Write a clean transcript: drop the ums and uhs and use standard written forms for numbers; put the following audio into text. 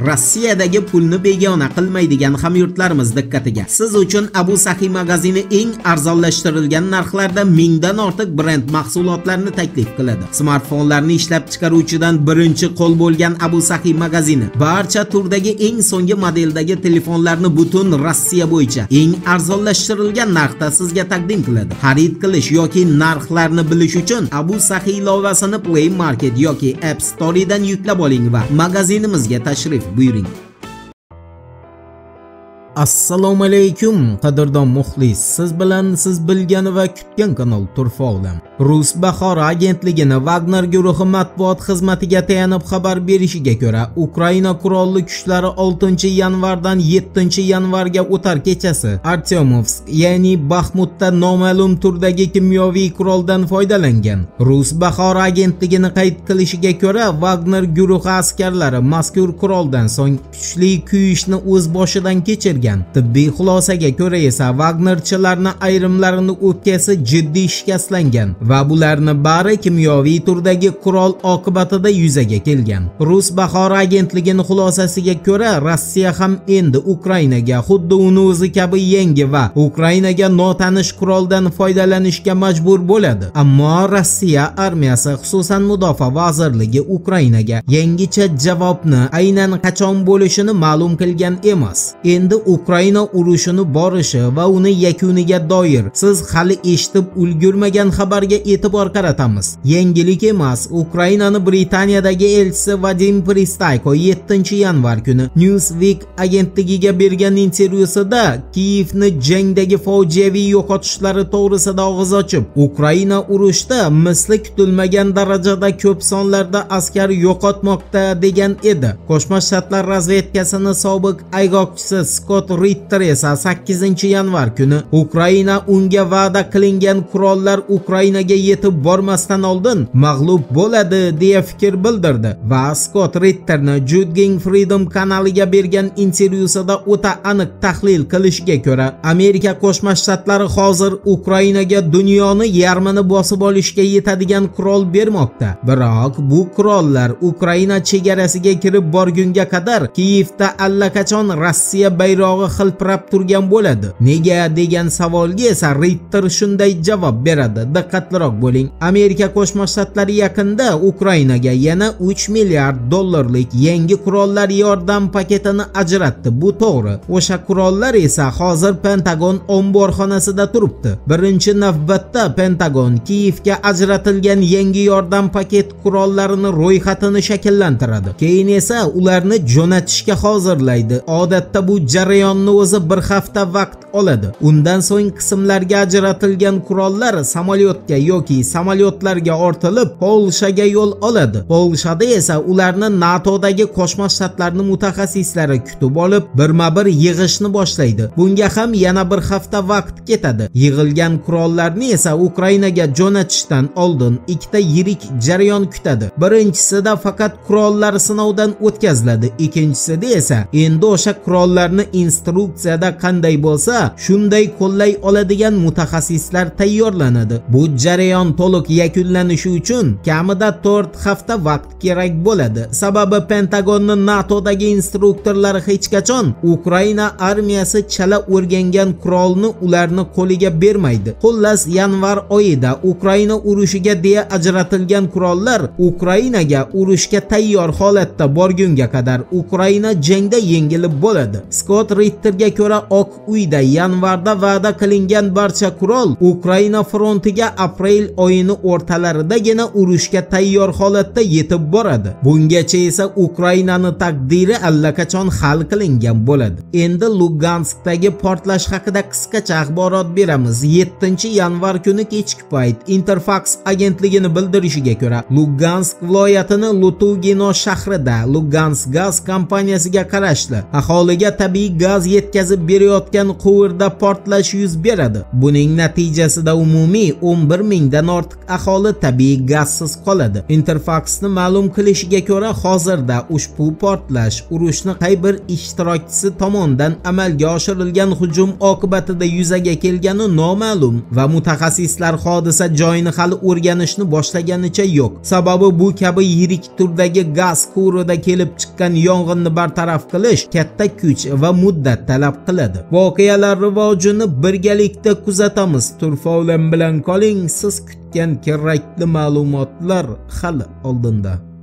Rossiyadagi pulni begona qilmaydigan hamyurtlarimiz diqqatiga. Siz uchun Abu Sahi magazini eng arzonlashtirilgan narxlarda mingdan ortiq brend mahsulotlarni taklif qiladi. Smartfonlarni ishlab chiqaruvchidan birinchi qo'l bo'lgan Abu Sahi magazini barcha turdagi eng so'nggi modeldagi telefonlarni butun Rossiya bo'yicha eng arzonlashtirilgan narxda sizga taqdim qiladi. Xarid qilish yoki narxlarni bilish uchun Abu Sahi ilovasini Play Market yoki App Store'dan yuklab oling va magazinimizga tashrif buyuring. Assalomu alaykum qadrdon muxlis. Siz bilan siz bilgan va kutgan kanal Turfa olam. Rus bahori agentligining Wagner guruhi matbuot xizmatiga tayanib xabar berishiga ko'ra, Ukraina qurolli kuchlari 6-yanvardan 7-yanvarga o'tar kechasi Artyomovsk, ya'ni Baxmutda noma'lum turdagi kimyoviy quroldan foydalangan. Rus bahori agentligining qayd qilishiga ko'ra, Wagner guruhi askarlari mazkur quroldan so'ng kuchli kuyishni o'z boshidan kechirgan. Tibbiy xulosaga ko'ra esa Wagnerchilarning ayrimlarining o'pkasi jiddiy shikastlangan va bularni bari kimyoviy turdagi qurol oqibatida yuzaga kelgan. Rus bahori agentligining xulosasiga ko'ra, Rossiya ham endi Ukrainaga xuddi uni o'zi kabi yangi va Ukrainaga notanish quroldan foydalanishga majbur bo'ladi. Ammo Rossiya armiyasi, xususan Mudofaa vazirligi Ukrainaga yangicha javobni aynan qachon bo'lishini ma'lum qilgan emas. Endi Ukraina urushini borishi va uni yakuniga doir siz hali eshitib ulgurmagan xabarga e'tibor qaratamiz. Yangilik emas, Ukrainaning Britaniyadagi elchisi Vadim Pristayko 7-yanvar kuni Newsweek agentligiga bergan intervyusida Kiyevni jangdagi fojiaviy yo'qotishlari to'g'risida og'iz ochib, Ukraina urushda misli kutilmagan darajada ko'p sonlarda askar yo'qotmoqda degan edi. Qo'shma Shtatlar razvedkasining sobiq ayg'oqchisi Scott Ritter esa 8-yanvar kuni Ukraina unga va'da qilingan qurollar Ukrainaga yetib bormasdan oldin mag'lub bo'ladi deya fikr bildirdi va Scott Ritterni Judging Freedom kanaliga bergan intervyusida o'ta aniq tahlil qilishiga ko'ra, Amerika Qo'shma Shtatlari hozir Ukrainaga dunyoni yarmini bosib olishga yetadigan qurol bermoqda. Biroq bu qurollar Ukraina chegarasiga kirib borgunga qadar Kiyevda allaqachon Rossiya bayrog'i xilpirab turgan bo'ladi. Nega degan savolga esa Ritter shunday javob beradi. Diqqatliroq bo'ling. Amerika Qo'shma Shtatlari yaqinda Ukrainaga yana 3 milliard dollarlik yangi qurollar yordam paketini ajratdi. Bu to'g'ri. O'sha qurollar esa hozir Pentagon omborxonasida turibdi. Birinchi navbatda Pentagon Kiyevga ajratilgan yangi yordam paket qurollarini ro'yxatini shakllantiradi. Keyin esa ularni jo'natishga hozirlaydi. Odatda bu jarayonni o'zi bir hafta vaqt oladi. Undan so'ng qismlarga ajratilgan qurollar samolyotga yoki samolyotlarga ortilib Polshaga yo'l oladi. Polshada esa ularni NATOdagi Qo'shma Shtatlarning mutaxassislari kutib olib, birma-bir yig'ishni boshlaydi. Bunga ham yana bir hafta vaqt ketadi. Yig'ilgan qurollarni esa Ukrainaga jo'natishdan oldin ikkita yirik jarayon kutadi. Birinchisida faqat qurollar sinovdan o'tkaziladi. Ikkinchisida esa endi o'sha qurollarni instruksiyada qanday bo'lsa, shunday qo'llay oladigan mutaxassislar tayyorlanadi. Bu jarayon to'liq yakunlanishi uchun kamida 4 hafta vaqt kerak bo'ladi. Sababi Pentagonning NATOdagi instruktorlari hech qachon Ukraina armiyasi chala o'rgangan qurolni ularni qo'liga bermaydi. Xullas, yanvar oyida Ukraina urushiga deya ajratilgan qurollar Ukrainaga urushga tayyor holatda borgunga qadar Ukraina jangda yengilib bo'ladi. Scott Ritterga ko'ra, Oq uyda yanvarda va'da qilingan barcha qurol Ukraina frontiga aprel oyini o'rtalaridagina urushga tayyor holatda yetib boradi. Bungacha esa Ukrainaning taqdiri allaqachon hal qilingan bo'ladi. Endi Luganskdagi portlash haqida qisqacha axborot beramiz. 7-yanvar kuni kechki payt Interfax agentligining bildirishiga ko'ra, Lugansk viloyatining Lutugino shahrida Lugansk gaz kompaniyasiga qarashli aholiga tabiiy gaz yetkazib berayotgan quvur quvurda portlash yuz beradi. Buning natijasida umumiy 11 mingdan ortiq aholi tabiiy gazsiz qoladi. Interfax'ni ma'lum qilishiga ko'ra, hozirda ushbu portlash urushni qay bir ishtirokchisi tomonidan amalga oshirilgan hujum oqibatida yuzaga kelgani noma'lum va mutaxassislar hodisa joyini hali o'rganishni boshlaganicha yo'q. Sababi bu kabi yirik turdagi gaz quvurida kelib chiqqan yong'inni bartaraf qilish katta kuch va muddat talab qiladi. Voqealar rivojini birgalikda kuzatamiz. Turfa bilan qoling, siz kutgan kerakli ma'lumotlar hali oldinda.